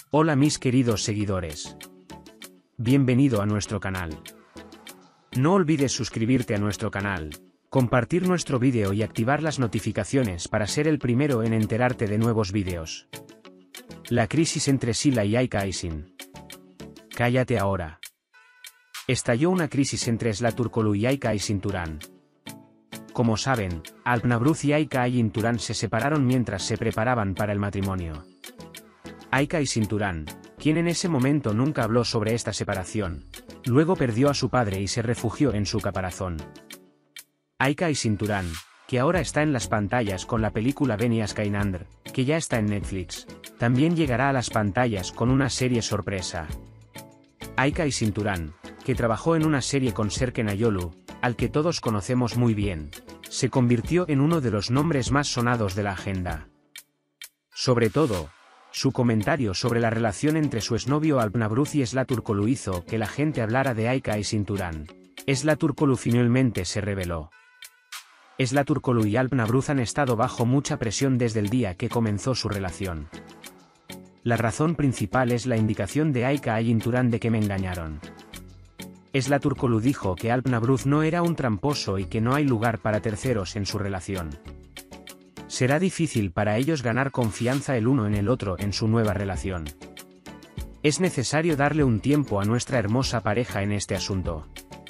Hola mis queridos seguidores. Bienvenido a nuestro canal. No olvides suscribirte a nuestro canal, compartir nuestro vídeo y activar las notificaciones para ser el primero en enterarte de nuevos vídeos. La crisis entre Sila y Aika Aysin. Cállate ahora. Estalló una crisis entre Zlaturkoglu y Aika Aysin Turan. Como saben, Alpnabruz y Aika Aysin Turan se separaron mientras se preparaban para el matrimonio. Aika Aysin Turan, quien en ese momento nunca habló sobre esta separación, luego perdió a su padre y se refugió en su caparazón. Aika Aysin Turan, que ahora está en las pantallas con la película Beni Askainandr, que ya está en Netflix, también llegará a las pantallas con una serie sorpresa. Aika Aysin Turan, que trabajó en una serie con Serken Ayolu, al que todos conocemos muy bien, se convirtió en uno de los nombres más sonados de la agenda. Sobre todo, su comentario sobre la relación entre su exnovio Alpnabruz y Zlaturkoglu hizo que la gente hablara de Aika Aysin Turan. Zlaturkoglu finalmente se reveló. Zlaturkoglu y Alpnabruz han estado bajo mucha presión desde el día que comenzó su relación. La razón principal es la indicación de Aika Aysin Turan de que me engañaron. Zlaturkoglu dijo que Alpnabruz no era un tramposo y que no hay lugar para terceros en su relación. Será difícil para ellos ganar confianza el uno en el otro en su nueva relación. Es necesario darle un tiempo a nuestra hermosa pareja en este asunto.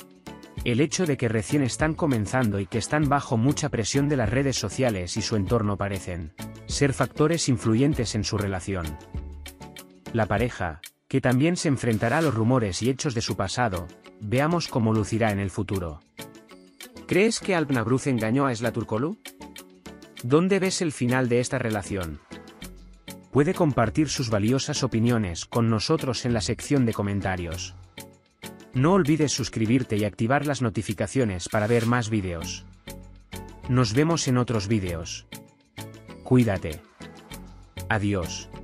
El hecho de que recién están comenzando y que están bajo mucha presión de las redes sociales y su entorno parecen ser factores influyentes en su relación. La pareja, que también se enfrentará a los rumores y hechos de su pasado, veamos cómo lucirá en el futuro. ¿Crees que Alpnabruz engañó a Zlaturkoglu? ¿Dónde ves el final de esta relación? Puede compartir sus valiosas opiniones con nosotros en la sección de comentarios. No olvides suscribirte y activar las notificaciones para ver más vídeos. Nos vemos en otros vídeos. Cuídate. Adiós.